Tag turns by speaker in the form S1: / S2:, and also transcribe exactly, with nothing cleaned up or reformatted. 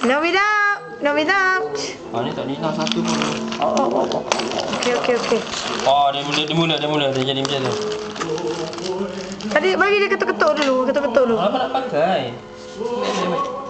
S1: No without. No without.
S2: Ah, ni tak hilang satu pun.
S1: Oh, oh, oh, oh. Okey, okey, okey.
S2: Oh, dia mula, dia mula, dia mula. Dia jadi macam tu.
S1: Tadi bagi dia ketuk-ketuk dulu, ketuk-ketuk dulu.
S2: Kenapa nak pakai?